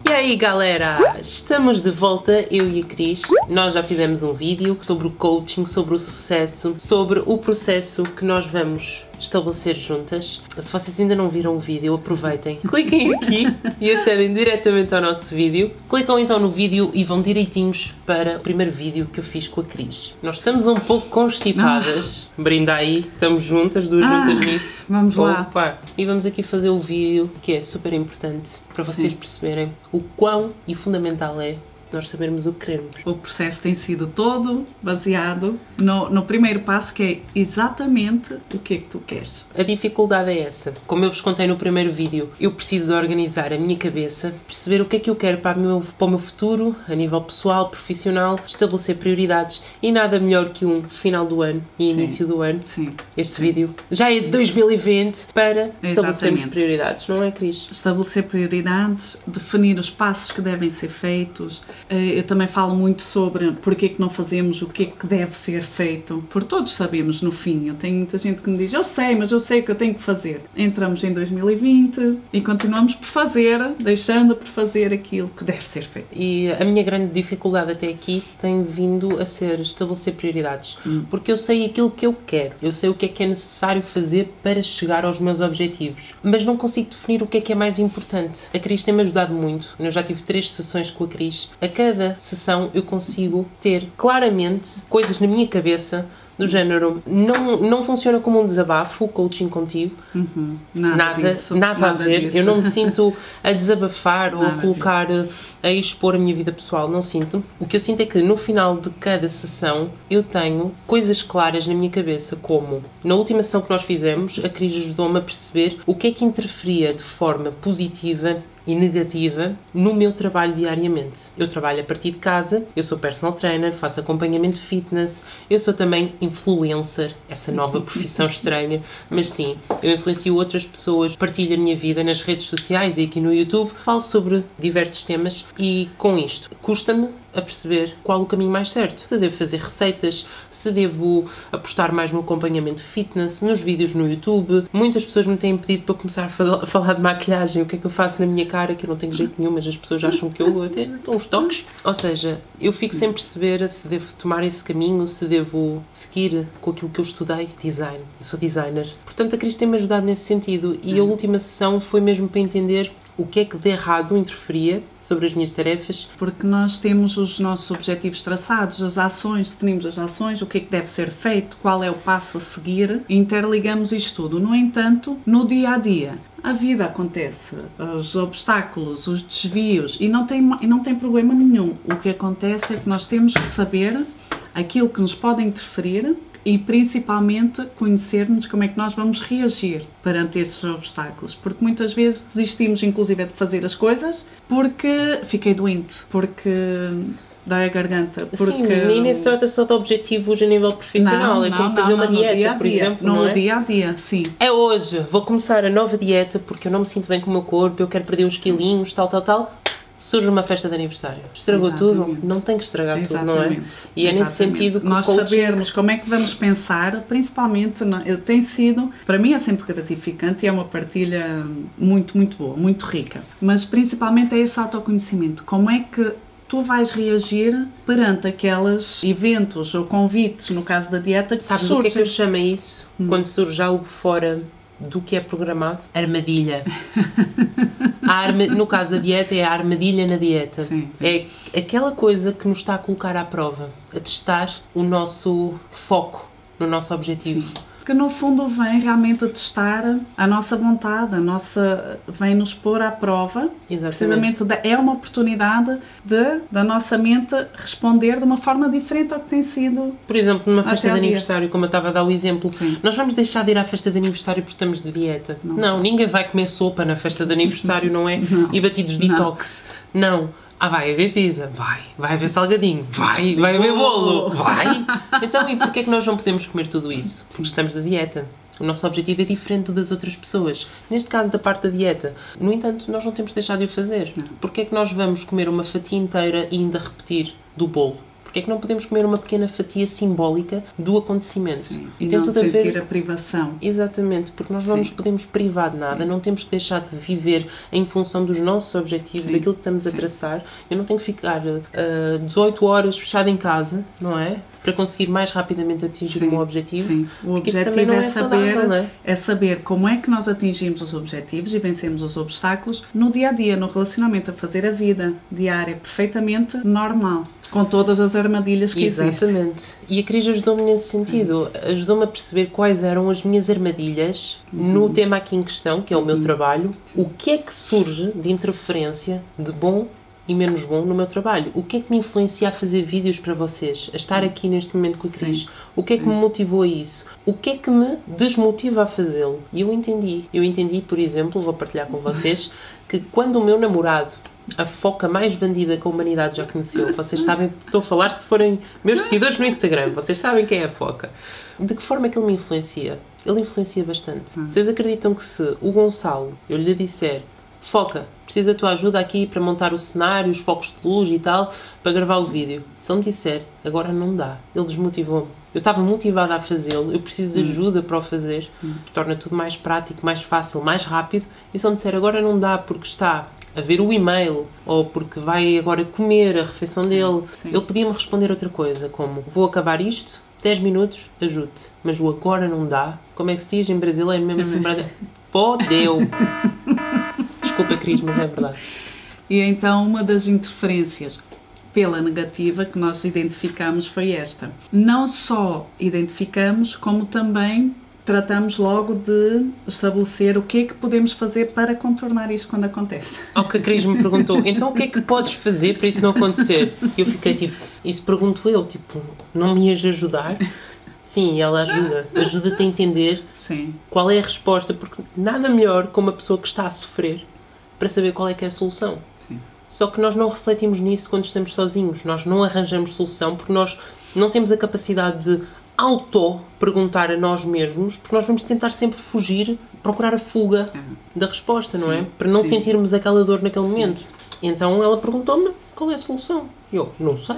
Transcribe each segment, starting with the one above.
E aí galera, estamos de volta, eu e a Cris. Nós já fizemos um vídeo sobre o coaching, sobre o sucesso, sobre o processo que nós vamos estabelecer juntas. Se vocês ainda não viram o vídeo, aproveitem, cliquem aqui e acedem diretamente ao nosso vídeo. Clicam então no vídeo e vão direitinhos para o primeiro vídeo que eu fiz com a Cris. Nós estamos um pouco constipadas, brinda aí, estamos juntas, duas juntas nisso. Vamos lá. Opa. E vamos aqui fazer o vídeo que é super importante para vocês perceberem o quão e fundamental é nós sabermos o que queremos. O processo tem sido todo baseado no primeiro passo, que é exatamente o que é que tu queres. A dificuldade é essa. Como eu vos contei no primeiro vídeo, eu preciso de organizar a minha cabeça, perceber o que é que eu quero para o meu futuro, a nível pessoal, profissional, estabelecer prioridades e nada melhor que um final do ano e início do ano. Sim. Este vídeo já é de 2020 para estabelecermos prioridades, não é, Cris? Estabelecer prioridades, definir os passos que devem ser feitos. Eu também falo muito sobre porque é que não fazemos o que é que deve ser feito, porque todos sabemos no fim. Eu tenho muita gente que me diz, eu sei, mas eu sei o que eu tenho que fazer. Entramos em 2020 e continuamos por fazer, deixando por fazer aquilo que deve ser feito. E a minha grande dificuldade até aqui tem vindo a ser estabelecer prioridades, porque eu sei aquilo que eu quero, eu sei o que é necessário fazer para chegar aos meus objetivos, mas não consigo definir o que é mais importante. A Cris tem-me ajudado muito, eu já tive 3 sessões com a Cris. A cada sessão eu consigo ter claramente coisas na minha cabeça do género, não funciona como um desabafo, o coaching contigo, nada a ver, disso. Eu não me sinto a desabafar ou a colocar, a expor a minha vida pessoal, não sinto. O que eu sinto é que no final de cada sessão eu tenho coisas claras na minha cabeça, como na última sessão que nós fizemos, a Cris ajudou-me a perceber o que é que interferia de forma positiva e negativa no meu trabalho diariamente. Eu trabalho a partir de casa, eu sou personal trainer, faço acompanhamento fitness, eu sou também influencer, essa nova profissão estranha, mas sim, eu influencio outras pessoas, partilho a minha vida nas redes sociais e aqui no YouTube, falo sobre diversos temas e com isto custa-me a perceber qual o caminho mais certo. Se devo fazer receitas, se devo apostar mais no acompanhamento fitness, nos vídeos no YouTube. Muitas pessoas me têm pedido para começar a falar de maquilhagem, o que é que eu faço na minha cara, que eu não tenho jeito nenhum, mas as pessoas acham que eu até dou uns toques. Ou seja, eu fico sem perceber se devo tomar esse caminho, se devo seguir com aquilo que eu estudei, design. Eu sou designer. Portanto, a Cris tem-me ajudado nesse sentido e a última sessão foi mesmo para entender o que é que de errado interferia sobre as minhas tarefas. Porque nós temos os nossos objetivos traçados, as ações, definimos as ações, o que é que deve ser feito, qual é o passo a seguir, e interligamos isto tudo. No entanto, no dia-a-dia, a vida acontece, os obstáculos, os desvios, e não tem problema nenhum. O que acontece é que nós temos que saber aquilo que nos pode interferir e principalmente conhecermos como é que nós vamos reagir perante estes obstáculos, porque muitas vezes desistimos inclusive de fazer as coisas porque fiquei doente, porque dói a garganta, porque... Sim, e nem se trata só de objetivos a nível profissional, é como fazer uma dieta, por exemplo, não é? No dia-a-dia, sim. É hoje, vou começar a nova dieta porque eu não me sinto bem com o meu corpo, eu quero perder uns quilinhos, tal. Surge uma festa de aniversário. Estragou tudo? Não tem que estragar tudo, não é? E é nesse sentido que nós sabermos como é que vamos pensar, principalmente, tem sido, para mim é sempre gratificante e é uma partilha muito, muito boa, muito rica. Mas principalmente é esse autoconhecimento. Como é que tu vais reagir perante aqueles eventos ou convites, no caso da dieta, que surgem? Sabes o que é que eu chamo isso? Quando surge algo fora do que é programado? Armadilha. No caso da dieta é a armadilha na dieta. Sim. É aquela coisa que nos está a colocar à prova, a testar o nosso foco no nosso objetivo. Sim. Que no fundo vem realmente a testar a nossa vontade, vem nos pôr à prova. Exatamente. Precisamente é uma oportunidade da nossa mente responder de uma forma diferente ao que tem sido. Por exemplo, numa festa de aniversário, como eu estava a dar o exemplo, nós vamos deixar de ir à festa de aniversário porque estamos de dieta. Não, ninguém vai comer sopa na festa de aniversário, não é? Não. E batidos de detox. Não. Vai haver pizza? Vai haver salgadinho? Vai haver bolo? Vai! Então, e porquê é que nós não podemos comer tudo isso? Porque estamos da dieta. O nosso objetivo é diferente do das outras pessoas. Neste caso, da parte da dieta. No entanto, nós não temos de deixar de o fazer. Porquê é que nós vamos comer uma fatia inteira e ainda repetir do bolo? Porque é que não podemos comer uma pequena fatia simbólica do acontecimento? Sim. E tem não tudo sentir a ver... a privação. Exatamente, porque nós não nos podemos privar de nada, não temos que deixar de viver em função dos nossos objetivos, daquilo que estamos a traçar. Eu não tenho que ficar 18 horas fechada em casa, não é? Para conseguir mais rapidamente atingir o meu objetivo. Sim. O objetivo é saber como é que nós atingimos os objetivos e vencemos os obstáculos no dia a dia, no relacionamento, a fazer a vida diária perfeitamente normal, com todas as armadilhas que existem. Exatamente. E a Cris ajudou-me nesse sentido, ajudou-me a perceber quais eram as minhas armadilhas no tema aqui em questão, que é o meu trabalho, o que é que surge de interferência de bom e menos bom no meu trabalho. O que é que me influencia a fazer vídeos para vocês? A estar aqui neste momento com a Cris? O que é que me motivou a isso? O que é que me desmotiva a fazê-lo? E eu entendi. Eu entendi, por exemplo, vou partilhar com vocês, que quando o meu namorado, a foca mais bandida que a humanidade já conheceu, vocês sabem o que estou a falar se forem meus seguidores no Instagram, vocês sabem quem é a foca. De que forma é que ele me influencia? Ele influencia bastante. Vocês acreditam que se o Gonçalo, eu lhe disser: Foca, preciso da tua ajuda aqui para montar o cenário, os focos de luz e tal, para gravar o vídeo. Se ele me disser, agora não dá, ele desmotivou-me. Eu estava motivada a fazê-lo, eu preciso de ajuda para o fazer, torna tudo mais prático, mais fácil, mais rápido. E se ele me disser, agora não dá porque está a ver o e-mail, ou porque vai agora comer a refeição dele, ele podia-me responder outra coisa, como: vou acabar isto, 10 minutos, ajude. Mas o agora não dá, como é que se diz em brasileiro? Mesmo assim, brasileiro, fodeu. Desculpa, Cris, mas é verdade. E então uma das interferências pela negativa que nós identificamos foi esta. Não só identificamos, como também tratamos logo de estabelecer o que é que podemos fazer para contornar isto quando acontece. Ao que a Cris me perguntou, então o que é que podes fazer para isso não acontecer? E eu fiquei tipo, isso pergunto eu, tipo, não me ias ajudar? Sim, ela ajuda-te a entender qual é a resposta, porque nada melhor que uma pessoa que está a sofrer para saber qual é que é a solução. Só que nós não refletimos nisso quando estamos sozinhos, nós não arranjamos solução porque nós não temos a capacidade de auto-perguntar a nós mesmos, porque nós vamos tentar sempre fugir, procurar a fuga da resposta, não é? Para não sentirmos aquela dor naquele momento. Então ela perguntou-me qual é a solução. Eu, não sei.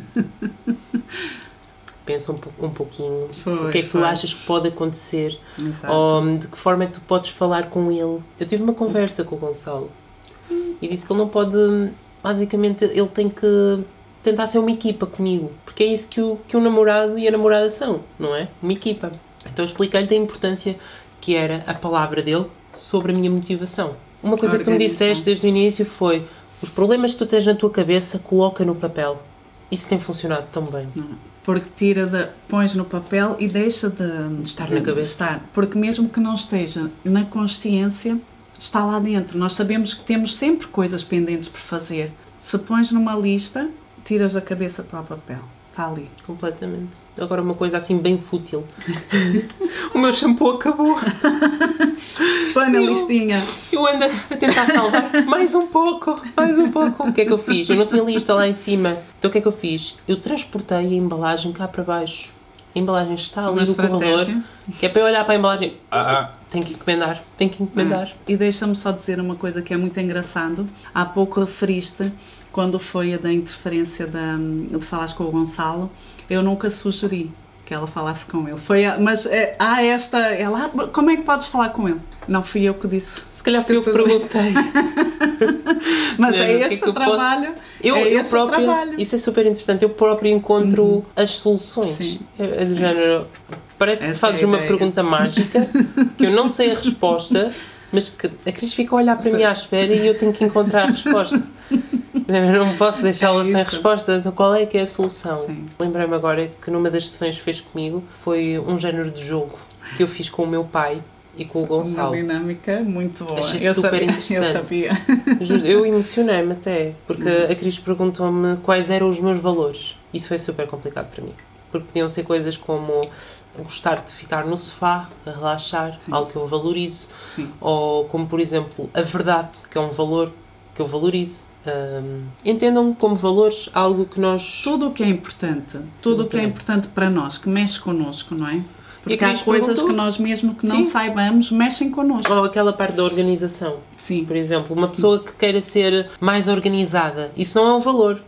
Pensa um pouquinho, o que é que tu achas que pode acontecer, ou de que forma é que tu podes falar com ele. Eu tive uma conversa com o Gonçalo e disse que ele não pode, basicamente, ele tem que tentar ser uma equipa comigo, porque é isso que o namorado e a namorada são, não é? Uma equipa. Então eu expliquei-lhe da importância que era a palavra dele sobre a minha motivação. Uma coisa que tu me disseste desde o início foi: os problemas que tu tens na tua cabeça, coloca no papel. Isso tem funcionado tão bem. Porque pões no papel e deixa de estar na cabeça. Porque mesmo que não esteja na consciência, está lá dentro. Nós sabemos que temos sempre coisas pendentes por fazer. Se pões numa lista, tiras a cabeça para o papel. Está ali. Completamente. Agora uma coisa assim bem fútil. O meu shampoo acabou. Põe na listinha. Eu ando a tentar salvar mais um pouco. O que é que eu fiz? Eu não tinha lista lá em cima. Então o que é que eu fiz? Eu transportei a embalagem cá para baixo. A embalagem está ali no corredor. Que é para eu olhar para a embalagem. Tenho que encomendar. E deixa-me só dizer uma coisa que é muito engraçado. Há pouco referiste, quando foi a da interferência de falares com o Gonçalo, eu nunca sugeri que ela falasse com ele. Como é que podes falar com ele? Não fui eu que disse. Se calhar fui eu que perguntei. Mas é este o trabalho. Trabalho. Isso é super interessante. Eu próprio encontro as soluções. Sim. É de género, parece que fazes uma pergunta mágica, que eu não sei a resposta, mas que a Cris fica a olhar para mim à espera e eu tenho que encontrar a resposta. Eu não posso deixá-la sem resposta. Então qual é que é a solução? Lembrei-me agora que numa das sessões que fez comigo foi um género de jogo que eu fiz com o meu pai e com o Gonçalo. Uma dinâmica muito boa. Achei super interessante. Eu sabia. Eu emocionei-me até, porque a Cris perguntou-me quais eram os meus valores. Isso foi super complicado para mim. Porque podiam ser coisas como gostar de ficar no sofá, a relaxar, algo que eu valorizo. Ou como, por exemplo, a verdade, que é um valor que eu valorizo. Entendam como valores algo que nós... Tudo o que é importante. Tudo o que é importante para nós, que mexe connosco, não é? Porque há coisas que nós mesmo que não saibamos, mexem connosco. Ou aquela parte da organização. Por exemplo, uma pessoa que queira ser mais organizada, isso não é um valor.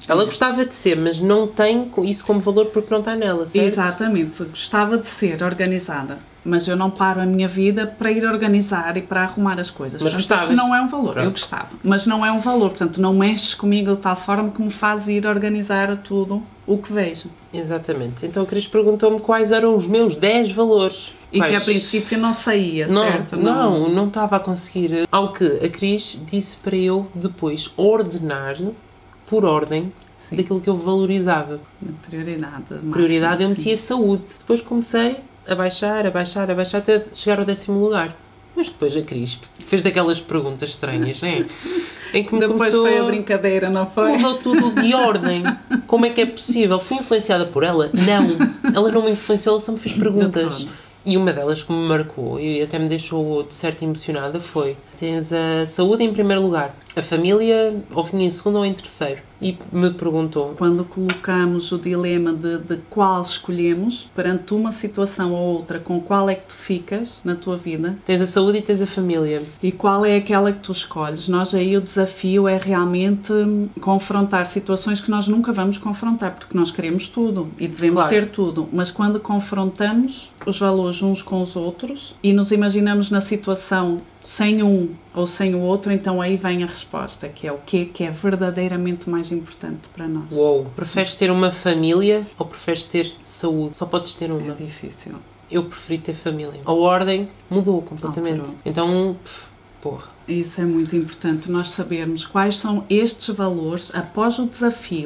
Ela gostava de ser, mas não tem isso como valor porque não está nela, certo? Exatamente, gostava de ser organizada, mas eu não paro a minha vida para ir organizar e para arrumar as coisas. Mas portanto, isso não é um valor. Pronto. Eu gostava, mas não é um valor, portanto não mexes comigo de tal forma que me faz ir organizar tudo o que vejo. Exatamente. Então a Cris perguntou-me quais eram os meus 10 valores. E que a princípio não saía, certo? Não estava a conseguir. Ao que a Cris disse para eu depois ordenar por ordem daquilo que eu valorizava. Prioridade. Prioridade, eu meti a saúde. Depois comecei a baixar até chegar ao 10º lugar. Mas depois a Cris fez daquelas perguntas estranhas, não é? Em que me depois começou foi a brincadeira, não foi? Mudou tudo de ordem. Como é que é possível? Fui influenciada por ela? Não. Ela não me influenciou, ela só me fez perguntas. E uma delas que me marcou e até me deixou de certo emocionada foi: tens a saúde em primeiro lugar, a família ou vinha em segundo ou em terceiro? E me perguntou. Quando colocamos o dilema de qual escolhemos perante uma situação ou outra, com qual é que tu ficas na tua vida? Tens a saúde e tens a família. E qual é aquela que tu escolhes? Nós aí o desafio é realmente confrontar situações que nós nunca vamos confrontar, porque nós queremos tudo e devemos ter tudo, mas quando confrontamos os valores uns com os outros e nos imaginamos na situação sem um ou sem o outro, então aí vem a resposta, que é o que é verdadeiramente mais importante para nós. Uou! Preferes ter uma família ou preferes ter saúde? Só podes ter uma. É difícil. Eu preferi ter família. A ordem mudou completamente. Alterou. Então, porra. Isso é muito importante, nós sabermos quais são estes valores após o desafio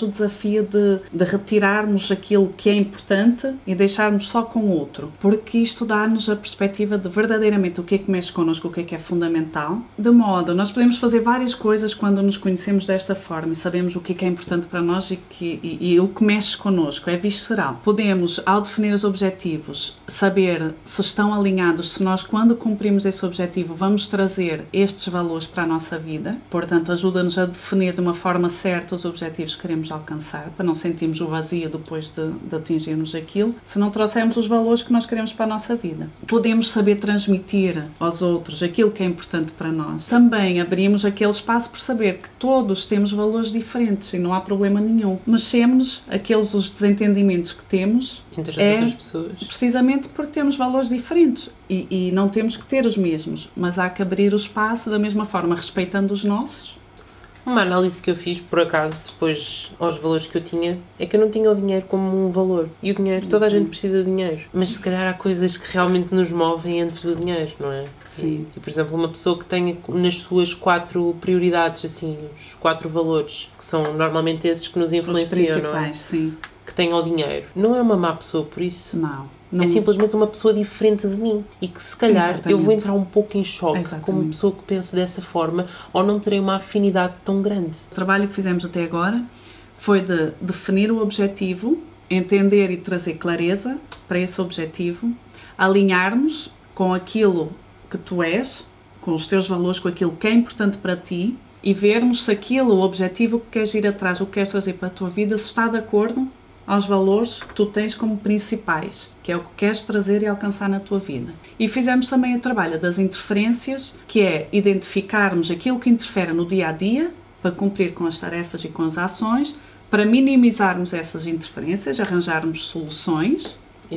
de retirarmos aquilo que é importante e deixarmos só com o outro, porque isto dá-nos a perspectiva de verdadeiramente o que é que mexe connosco, o que é fundamental, de modo, nós podemos fazer várias coisas quando nos conhecemos desta forma e sabemos o que é importante para nós e o que mexe connosco, é visceral. Podemos, ao definir os objetivos, saber se estão alinhados, se nós, quando cumprimos esse objetivo, vamos trazer estes valores para a nossa vida, portanto ajuda-nos a definir de uma forma certa os objetivos que queremos alcançar, para não sentirmos o vazio depois de atingirmos aquilo, se não trouxermos os valores que nós queremos para a nossa vida. Podemos saber transmitir aos outros aquilo que é importante para nós. Também abrimos aquele espaço por saber que todos temos valores diferentes e não há problema nenhum. Mexemos os desentendimentos que temos entre as outras pessoas. Precisamente porque temos valores diferentes e não temos que ter os mesmos, mas há que abrir o espaço da mesma forma, respeitando os nossos. Uma análise que eu fiz, por acaso, depois aos valores que eu tinha, é que eu não tinha o dinheiro como um valor. E o dinheiro, toda a gente precisa de dinheiro. Mas se calhar há coisas que realmente nos movem antes do dinheiro, não é? Sim. E, por exemplo, uma pessoa que tenha nas suas 4 prioridades, assim, os 4 valores, que são normalmente esses que nos influenciam, os principais, não é? Sim. Que tenha o dinheiro. Não é uma má pessoa por isso. Não. É simplesmente uma pessoa diferente de mim e que se calhar eu vou entrar um pouco em choque com uma pessoa que pense dessa forma ou não terei uma afinidade tão grande. O trabalho que fizemos até agora foi de definir o objetivo, entender e trazer clareza para esse objetivo, alinharmos com aquilo que tu és, com os teus valores, com aquilo que é importante para ti e vermos se aquilo, o objetivo que queres ir atrás, o que queres trazer para a tua vida, se está de acordo aos valores que tu tens como principais, que é o que queres trazer e alcançar na tua vida. E fizemos também o trabalho das interferências, que é identificarmos aquilo que interfere no dia-a-dia, para cumprir com as tarefas e com as ações, para minimizarmos essas interferências, arranjarmos soluções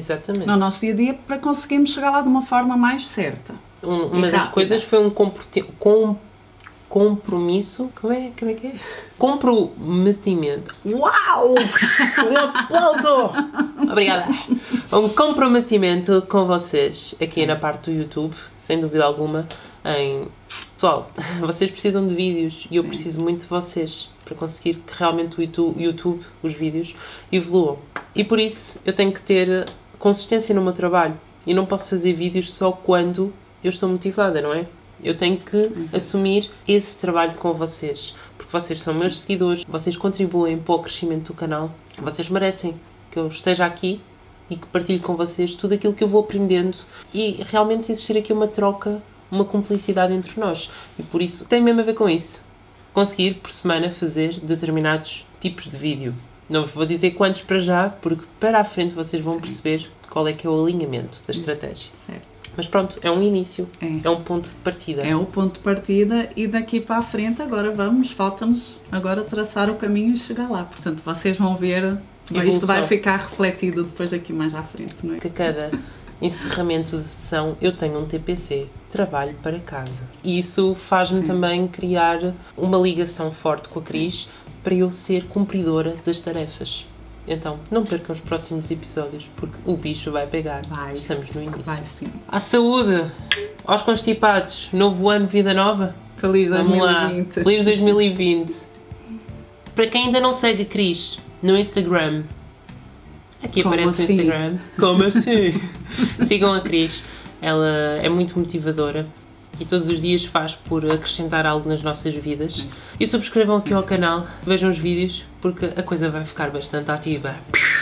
no nosso dia-a-dia para conseguirmos chegar lá de uma forma mais certa. Uma das coisas foi um compromisso. Como é que é? Comprometimento. Uau! Um aplauso! Obrigada! Um comprometimento com vocês aqui na parte do YouTube, sem dúvida alguma. Pessoal, vocês precisam de vídeos e eu preciso muito de vocês para conseguir que realmente o YouTube, os vídeos, evoluam. E por isso eu tenho que ter consistência no meu trabalho e não posso fazer vídeos só quando eu estou motivada, não é? Eu tenho que assumir esse trabalho com vocês, porque vocês são meus seguidores, vocês contribuem para o crescimento do canal, vocês merecem que eu esteja aqui e que partilhe com vocês tudo aquilo que eu vou aprendendo e realmente existir aqui uma troca, uma cumplicidade entre nós. E por isso tem mesmo a ver com isso. Conseguir por semana fazer determinados tipos de vídeo. Não vos vou dizer quantos para já, porque para a frente vocês vão perceber qual é que é o alinhamento da estratégia. Certo. Mas pronto, é um início, é um ponto de partida. É o ponto de partida e daqui para a frente agora falta-nos agora traçar o caminho e chegar lá. Portanto, vocês vão ver, isto vai ficar refletido depois daqui mais à frente, não é? Que cada encerramento de sessão eu tenho um TPC, trabalho para casa. E isso faz-me também criar uma ligação forte com a Cris para eu ser cumpridora das tarefas. Então, não percam os próximos episódios, porque o bicho vai pegar. Estamos no início. Vai sim. À saúde! Aos constipados! Novo ano, vida nova! Feliz 2020! Vamos lá! Feliz 2020! Para quem ainda não segue a Cris no Instagram, aqui Como aparece assim? o Instagram. Como assim? Sigam a Cris, ela é muito motivadora e todos os dias faz por acrescentar algo nas nossas vidas. E subscrevam aqui ao canal, vejam os vídeos, porque a coisa vai ficar bastante ativa.